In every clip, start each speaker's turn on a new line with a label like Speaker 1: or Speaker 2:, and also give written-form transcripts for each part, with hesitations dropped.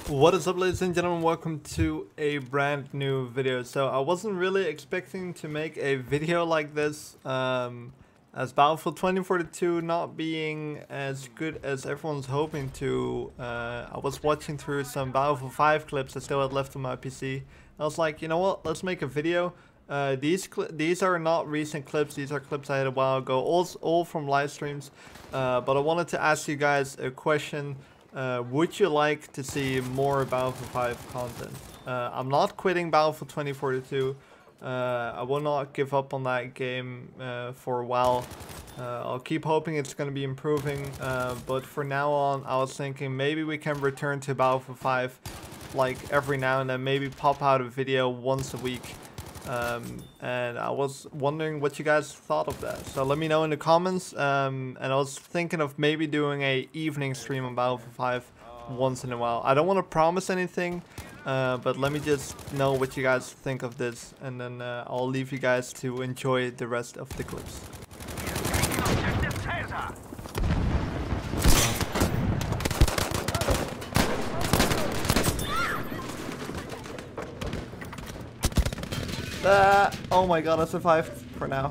Speaker 1: What is up, ladies and gentlemen? Welcome to a brand new video. So I wasn't really expecting to make a video like this, as Battlefield 2042 not being as good as everyone's hoping to. I was watching through some Battlefield 5 clips I still had left on my PC. I was like, you know what, let's make a video. These are not recent clips, these are clips I had a while ago, all from live streams. But I wanted to ask you guys a question. Would you like to see more Battlefield 5 content? I'm not quitting Battlefield 2042. I will not give up on that game for a while. I'll keep hoping it's going to be improving. But for now on, I was thinking maybe we can return to Battlefield 5 like every now and then, maybe pop out a video once a week. And I was wondering what you guys thought of that, so let me know in the comments. And I was thinking of maybe doing a evening stream on Battlefield 5 once in a while. I don't want to promise anything, but let me just know what you guys think of this, and then I'll leave you guys to enjoy the rest of the clips. Oh my god, I survived for now.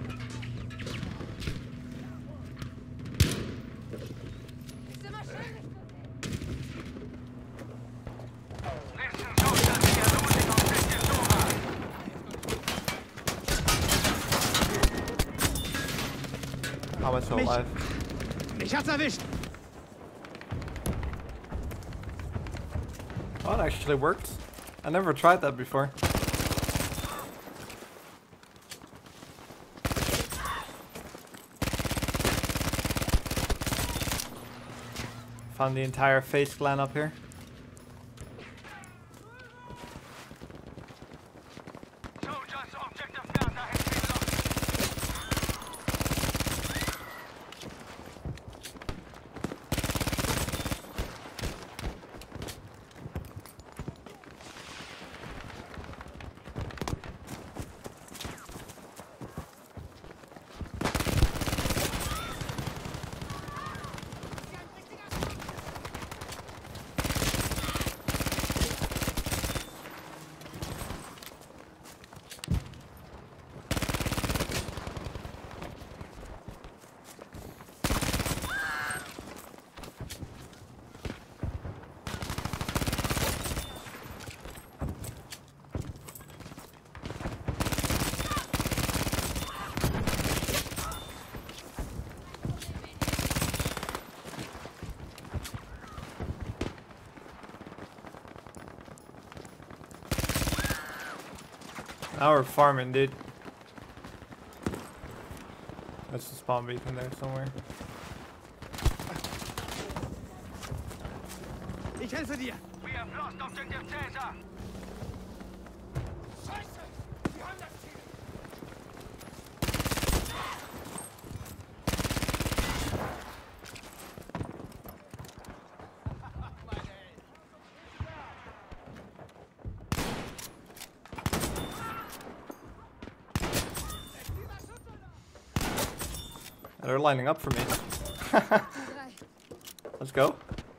Speaker 1: How am I still alive?
Speaker 2: Ich hab's erwischt.
Speaker 1: Oh, it actually worked. I never tried that before. Found the entire face clan up here. Now we're farming, dude. That's the spawn beacon there somewhere.
Speaker 2: Ich helfe dir.
Speaker 3: We have lost objective Caesar.
Speaker 2: Scheiße! Wir haben das Ziel.
Speaker 1: They're lining up for me. Let's go.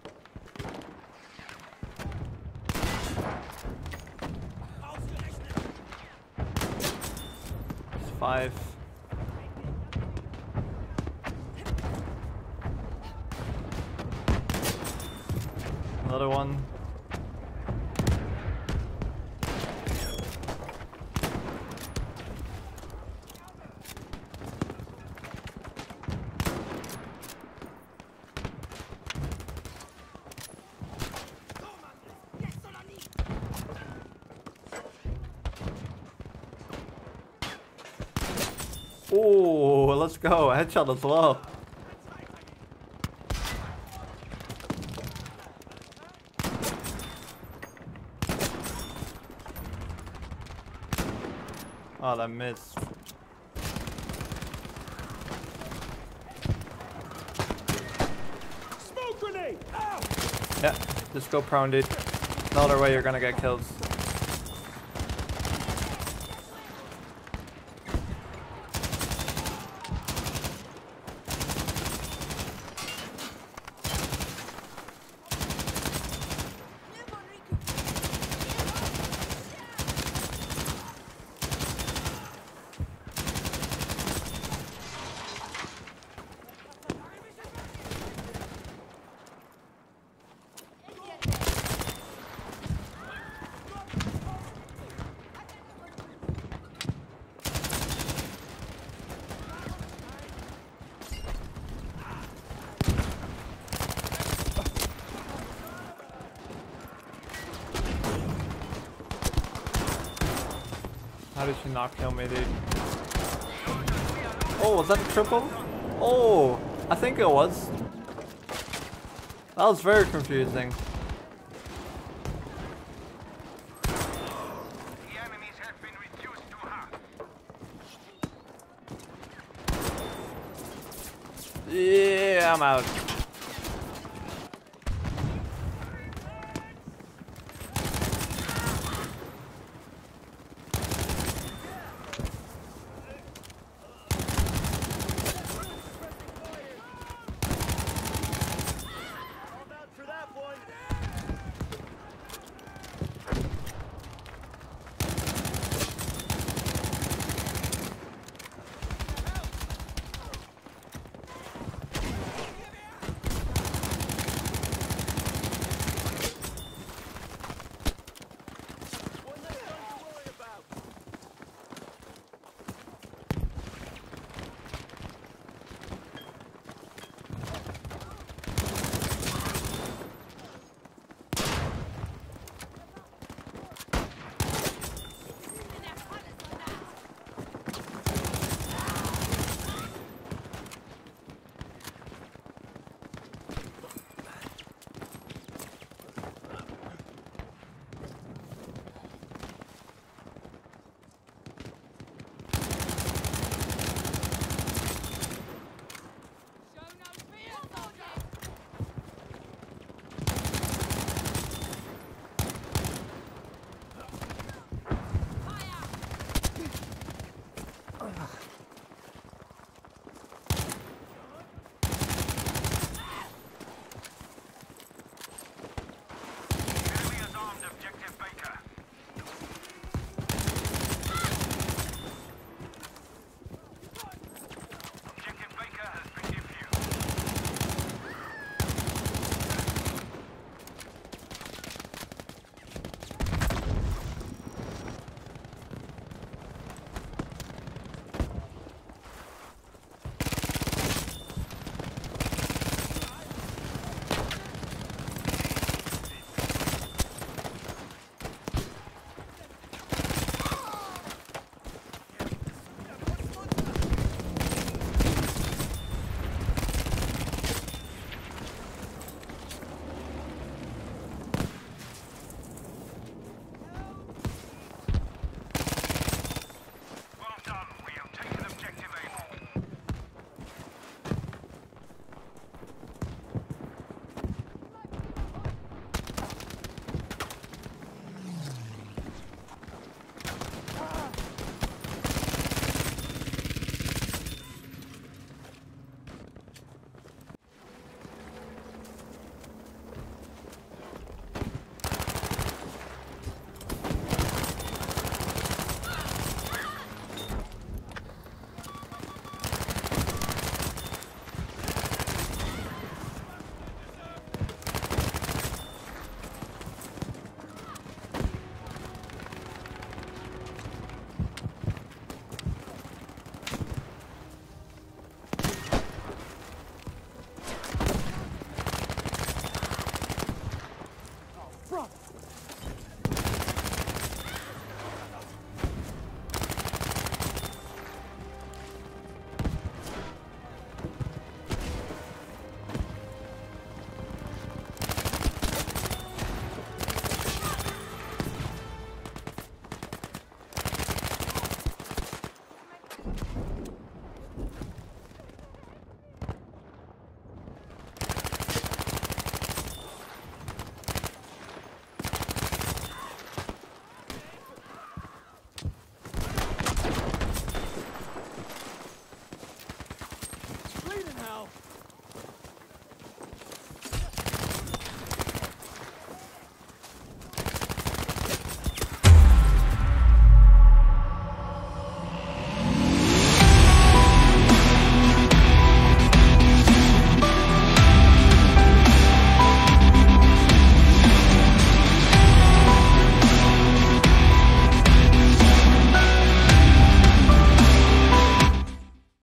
Speaker 1: It's 5. Another one. Oh, let's go. Headshot as well. Oh, that missed.
Speaker 2: Smoke grenade! Ow!
Speaker 1: Yeah, just go prone, dude. No other way you're gonna get kills. How did she not kill me, dude? Oh, was that a triple? Oh, I think it was. That was very confusing.
Speaker 3: The enemies have been reduced to half.
Speaker 1: Yeah, I'm out.